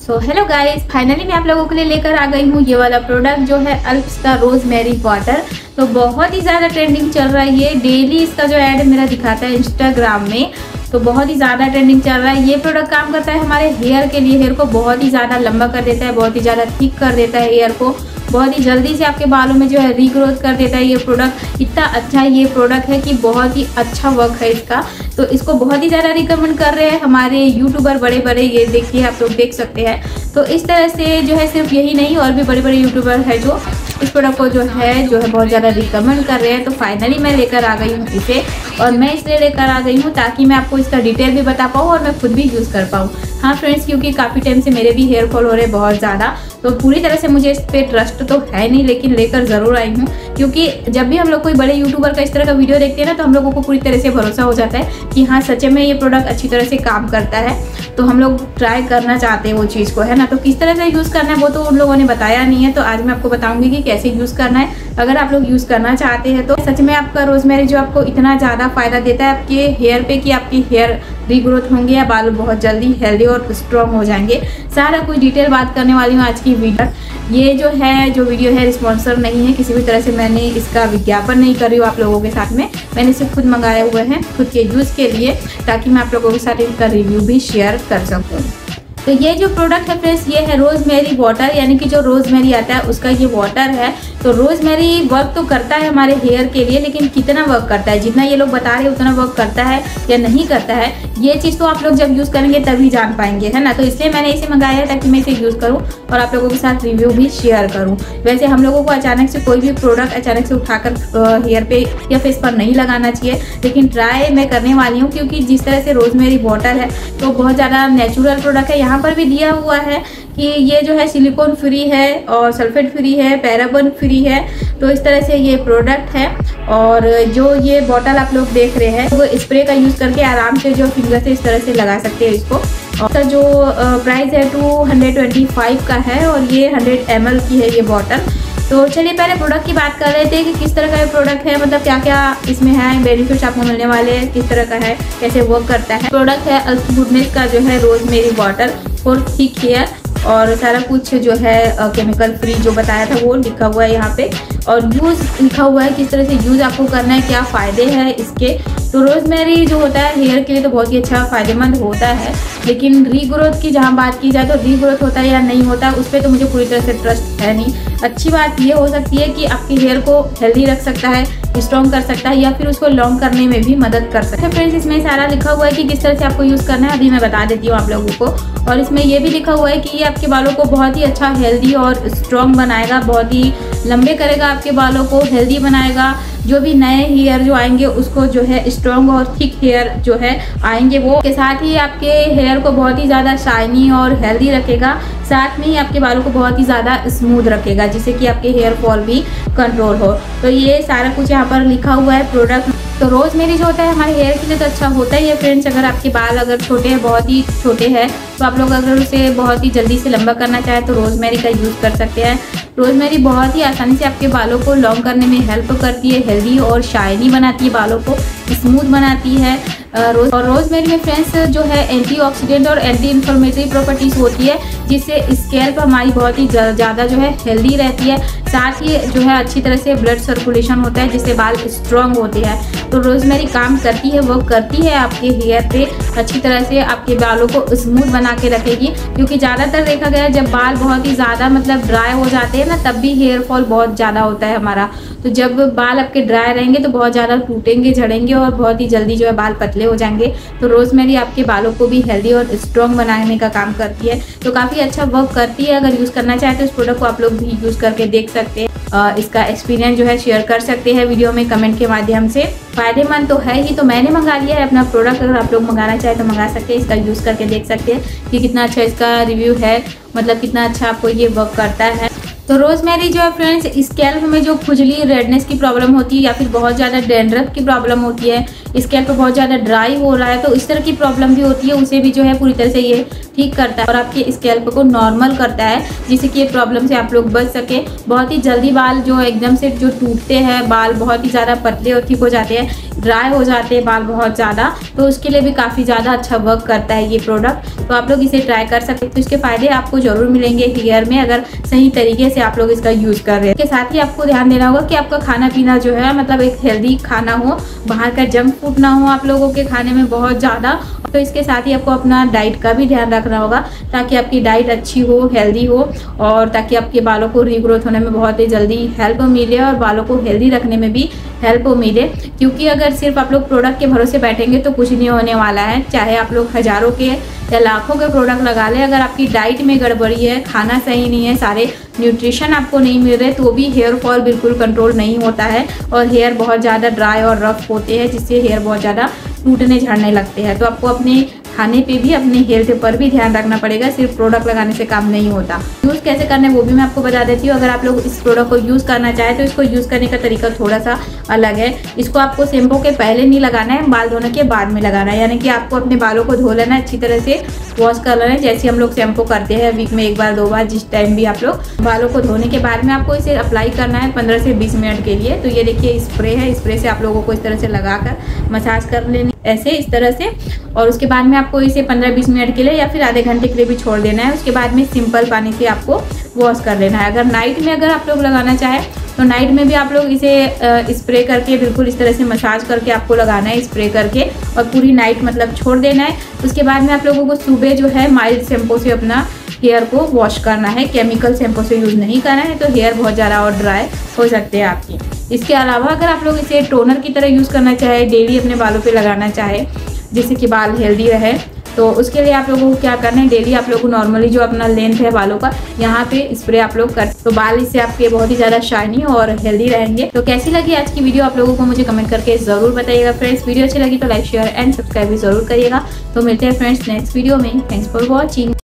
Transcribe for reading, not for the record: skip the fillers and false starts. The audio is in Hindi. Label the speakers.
Speaker 1: हेलो गाइस, फाइनली मैं आप लोगों के लिए लेकर आ गई हूँ ये वाला प्रोडक्ट जो है अल्प्स का रोजमेरी वाटर। तो बहुत ही ज़्यादा ट्रेंडिंग चल रहा है, ये डेली इसका जो ऐड मेरा दिखाता है इंस्टाग्राम में, तो बहुत ही ज़्यादा ट्रेंडिंग चल रहा है। ये प्रोडक्ट काम करता है हमारे हेयर के लिए, हेयर को बहुत ही ज़्यादा लंबा कर देता है, बहुत ही ज़्यादा थिक कर देता है हेयर को, बहुत ही जल्दी से आपके बालों में जो है रीग्रोथ कर देता है। ये प्रोडक्ट इतना अच्छा ये प्रोडक्ट है कि बहुत ही अच्छा वर्क है इसका, तो इसको बहुत ही ज़्यादा रिकमेंड कर रहे हैं हमारे यूट्यूबर बड़े बड़े। ये देखिए आप लोग देख सकते हैं। तो इस तरह से जो है सिर्फ यही नहीं और भी बड़े बड़े यूट्यूबर है जो इस प्रोडक्ट को जो है बहुत ज़्यादा रिकमेंड कर रहे हैं। तो फाइनली मैं लेकर आ गई हूँ इसे, और मैं इसलिए लेकर आ गई हूँ ताकि मैं आपको इसका डिटेल भी बता पाऊँ और मैं खुद भी यूज़ कर पाऊँ। हाँ फ्रेंड्स, क्योंकि काफ़ी टाइम से मेरे भी हेयर फॉल हो रहे हैं बहुत ज़्यादा, तो पूरी तरह से मुझे इस पर ट्रस्ट तो है नहीं, लेकिन लेकर ज़रूर आई हूँ। क्योंकि जब भी हम लोग कोई बड़े यूट्यूबर का इस तरह का वीडियो देखते हैं ना, तो हम लोगों को पूरी तरह से भरोसा हो जाता है कि हाँ सच में ये प्रोडक्ट अच्छी तरह से काम करता है, तो हम लोग ट्राई करना चाहते हैं वो चीज़ को, है ना। तो किस तरह से यूज़ करना है वो तो उन लोगों ने बताया नहीं है, तो आज मैं आपको बताऊंगी कि कैसे यूज़ करना है। अगर आप लोग यूज़ करना चाहते हैं तो सच में आपका रोजमेरी जो आपको इतना ज़्यादा फ़ायदा देता है आपके हेयर पे कि आपकी हेयर रीग्रोथ होंगे या बाल बहुत जल्दी हेल्दी और स्ट्रॉन्ग हो जाएंगे। सारा कुछ डिटेल बात करने वाली हूँ आज की वीडियो। ये जो वीडियो है स्पॉन्सर नहीं है, किसी भी तरह से मैंने इसका विज्ञापन नहीं कर रही हूँ आप लोगों के साथ में। मैंने इसे खुद मंगाए हुए हैं खुद के यूज़ के लिए, ताकि मैं आप लोगों के साथ इसका रिव्यू भी शेयर कर सकूँ। तो ये जो प्रोडक्ट है फ्रेंड्स, ये है रोजमेरी वाटर, यानी कि जो रोजमेरी आता है उसका ये वाटर है। तो रोजमेरी वर्क तो करता है हमारे हेयर के लिए, लेकिन कितना वर्क करता है, जितना ये लोग बता रहे हैं उतना वर्क करता है या नहीं करता है, ये चीज़ तो आप लोग जब यूज़ करेंगे तभी जान पाएंगे, है ना। तो इसलिए मैंने इसे मंगाया है ताकि मैं इसे यूज़ करूँ और आप लोगों के साथ रिव्यू भी शेयर करूँ। वैसे हम लोगों को अचानक से कोई भी प्रोडक्ट अचानक से उठाकर हेयर पे या फेस पर नहीं लगाना चाहिए, लेकिन ट्राई मैं करने वाली हूँ, क्योंकि जिस तरह से रोजमेरी वाटर है तो बहुत ज़्यादा नेचुरल प्रोडक्ट है। यहाँ पर भी दिया हुआ है कि ये जो है सिलिकॉन फ्री है और सल्फेट फ्री है, पैराबन फ्री है। तो इस तरह से ये प्रोडक्ट है। और जो ये बॉटल आप लोग देख रहे हैं वो स्प्रे का यूज़ करके आराम से जो फिंगर से इस तरह से लगा सकते हैं इसको। और इसका जो प्राइस है 225 का है, और ये 100 ml की है ये बॉटल। तो चलिए पहले प्रोडक्ट की बात कर रहे थे कि किस तरह का ये प्रोडक्ट है, मतलब क्या क्या इसमें है, बेनिफिट्स आपको मिलने वाले हैं, किस तरह का है, कैसे वर्क करता है। प्रोडक्ट है अल्प्स गुडनेस का जो है rosemary water for thick hair, और सारा कुछ जो है केमिकल फ्री जो बताया था वो लिखा हुआ है यहाँ पे, और यूज़ लिखा हुआ है किस तरह से यूज़ आपको करना है, क्या फ़ायदे हैं इसके। तो रोजमेरी जो होता है हेयर के लिए तो बहुत ही अच्छा फ़ायदेमंद होता है, लेकिन रीग्रोथ की जहाँ बात की जाए तो रीग्रोथ होता है या नहीं होता उस पर तो मुझे पूरी तरह से ट्रस्ट है नहीं। अच्छी बात ये हो सकती है कि आपके हेयर को हेल्दी रख सकता है, स्ट्रॉन्ग कर सकता है, या फिर उसको लॉन्ग करने में भी मदद कर सकता है। फ्रेंड्स, इसमें सारा लिखा हुआ है कि किस तरह से आपको यूज़ करना है, अभी मैं बता देती हूँ आप लोगों को। और इसमें ये भी लिखा हुआ है कि ये आपके बालों को बहुत ही अच्छा हेल्दी और स्ट्रॉन्ग बनाएगा, बहुत ही लंबे करेगा, आपके बालों को हेल्दी बनाएगा। जो भी नए हेयर जो आएंगे उसको जो है स्ट्रॉन्ग और थिक हेयर जो है आएंगे वो, के साथ ही आपके हेयर को बहुत ही ज़्यादा शाइनी और हेल्दी रखेगा, साथ में ही आपके बालों को बहुत ही ज़्यादा स्मूथ रखेगा, जिससे कि आपके हेयर फॉल भी कंट्रोल हो। तो ये सारा कुछ यहाँ पर लिखा हुआ है प्रोडक्ट। तो रोजमेरी जो होता है हमारे हेयर के लिए तो अच्छा होता ही है फ्रेंड्स। अगर आपके बाल अगर छोटे हैं, बहुत ही छोटे हैं, तो आप लोग अगर उसे बहुत ही जल्दी से लंबा करना चाहें तो रोजमेरी का यूज़ कर सकते हैं। रोजमेरी बहुत ही आसानी से आपके बालों को लॉन्ग करने में हेल्प करती है, हेल्दी और शाइनी बनाती है, बालों को स्मूथ बनाती है। और रोजमेरी में फ्रेंड्स जो है एंटीऑक्सीडेंट और एंटी इन्फ्लेमेटरी प्रॉपर्टीज होती है, जिससे स्कैल्प हमारी बहुत ही ज़्यादा जो है हेल्दी रहती है। साथ ही जो है अच्छी तरह से ब्लड सर्कुलेशन होता है, जिससे बाल स्ट्रॉन्ग होते हैं। तो रोजमेरी काम करती है, वो करती है आपके हेयर पे अच्छी तरह से आपके बालों को स्मूथ बना के रखेगी। क्योंकि ज़्यादातर देखा गया है जब बाल बहुत ही ज़्यादा मतलब ड्राई हो जाते हैं ना, तब भी हेयर फॉल बहुत ज़्यादा होता है हमारा। तो जब बाल आपके ड्राई रहेंगे तो बहुत ज़्यादा टूटेंगे, झड़ेंगे और बहुत ही जल्दी जो है बाल पतले हो जाएंगे। तो रोजमेरी आपके बालों को भी हेल्दी और स्ट्रॉन्ग बनाने का काम करती है, तो काफ़ी अच्छा वर्क करती है। अगर यूज़ करना चाहे तो इस प्रोडक्ट को आप लोग भी यूज़ करके देख सकते हैं, इसका एक्सपीरियंस जो है शेयर कर सकते हैं वीडियो में कमेंट के माध्यम से। फ़ायदेमंद तो है ही, तो मैंने मंगा लिया है अपना प्रोडक्ट। अगर आप लोग मंगाना चाहे तो मंगा सकते हैं, इसका यूज़ करके देख सकते हैं कि कितना अच्छा इसका रिव्यू है, मतलब कितना अच्छा आपको ये वर्क करता है। तो रोजमेरी जो है फ्रेंड्स स्कैल्प में जो खुजली रेडनेस की प्रॉब्लम होती है, या फिर बहुत ज़्यादा डैंड्रफ की प्रॉब्लम होती है, स्कैल्प बहुत ज़्यादा ड्राई हो रहा है तो इस तरह की प्रॉब्लम भी होती है, उसे भी जो है पूरी तरह से ये ठीक करता है और आपके स्कैल्प को नॉर्मल करता है, जिससे कि ये प्रॉब्लम से आप लोग बच सके। बहुत ही जल्दी बाल जो एकदम से जो टूटते हैं, बाल बहुत ही ज़्यादा पतले और ठीक हो जाते हैं, ड्राई हो जाते हैं बाल बहुत ज़्यादा, तो उसके लिए भी काफ़ी ज़्यादा अच्छा वर्क करता है ये प्रोडक्ट। तो आप लोग इसे ट्राई कर सकते हैं, तो इसके फ़ायदे आपको ज़रूर मिलेंगे हेयर में अगर सही तरीके से आप लोग इसका यूज़ कर रहे हैं। इसके साथ ही आपको ध्यान देना होगा कि आपका खाना पीना जो है मतलब एक हेल्दी खाना हो, बाहर का जंक फूड ना हो आप लोगों के खाने में बहुत ज़्यादा। तो इसके साथ ही आपको अपना डाइट का भी ध्यान रखना होगा ताकि आपकी डाइट अच्छी हो, हेल्दी हो, और ताकि आपके बालों को रीग्रोथ होने में बहुत ही जल्दी हेल्प मिले और बालों को हेल्दी रखने में भी हेल्प मिले। क्योंकि अगर सिर्फ आप लोग प्रोडक्ट के भरोसे बैठेंगे तो कुछ नहीं होने वाला है, चाहे आप लोग हज़ारों के या लाखों के प्रोडक्ट लगा लें, अगर आपकी डाइट में गड़बड़ी है, खाना सही नहीं है, सारे न्यूट्रिशन आपको नहीं मिल रहे, तो भी हेयर फॉल बिल्कुल कंट्रोल नहीं होता है और हेयर बहुत ज़्यादा ड्राई और रफ होते हैं, जिससे हेयर बहुत ज़्यादा टूटने झड़ने लगते हैं। तो आपको अपने खाने पे भी, अपने हेल्थ पर भी ध्यान रखना पड़ेगा, सिर्फ प्रोडक्ट लगाने से काम नहीं होता। यूज़ कैसे करना है वो भी मैं आपको बता देती हूँ। अगर आप लोग इस प्रोडक्ट को यूज़ करना चाहें तो इसको यूज़ करने का तरीका थोड़ा सा अलग है। इसको आपको शैम्पू के पहले नहीं लगाना है, बाल धोने के बाद में लगाना है। यानी कि आपको अपने बालों को धो लेना है, अच्छी तरह से वॉश कर लेना है, जैसे हम लोग शैम्पू करते हैं वीक में 1 बार 2 बार, जिस टाइम भी आप लोग। बालों को धोने के बाद में आपको इसे अप्लाई करना है 15 से 20 मिनट के लिए। तो ये देखिए स्प्रे है, स्प्रे से आप लोगों को इस तरह से लगाकर मसाज कर लेनी ऐसे इस तरह से, और उसके बाद में आपको इसे 15-20 मिनट के लिए या फिर आधे घंटे के लिए भी छोड़ देना है। उसके बाद में सिंपल पानी से आपको वॉश कर लेना है। अगर नाइट में अगर आप लोग लगाना चाहें तो नाइट में भी आप लोग इसे स्प्रे करके बिल्कुल इस तरह से मसाज करके आपको लगाना है, स्प्रे करके, और पूरी नाइट मतलब छोड़ देना है। उसके बाद में आप लोगों को सुबह जो है माइल्ड शैम्पू से अपना हेयर को वॉश करना है, केमिकल शैम्पू से यूज़ नहीं करना है, तो हेयर बहुत ज़्यादा और ड्राई हो सकते हैं आपकी। इसके अलावा अगर आप लोग इसे टोनर की तरह यूज़ करना चाहे, डेली अपने बालों पे लगाना चाहे जिससे कि बाल हेल्दी रहे, तो उसके लिए आप लोगों को क्या करना है, डेली आप लोगों को नॉर्मली जो अपना लेंथ है बालों का, यहाँ पे स्प्रे आप लोग कर, तो बाल इससे आपके बहुत ही ज़्यादा शाइनी और हेल्दी रहेंगे। तो कैसी लगी आज की वीडियो आप लोगों को मुझे कमेंट करके ज़रूर बताइएगा फ्रेंड्स। वीडियो अच्छी लगी तो लाइक शेयर एंड सब्सक्राइब भी ज़रूर करिएगा। तो मिलते हैं फ्रेंड्स नेक्स्ट वीडियो में। Thanks for watching.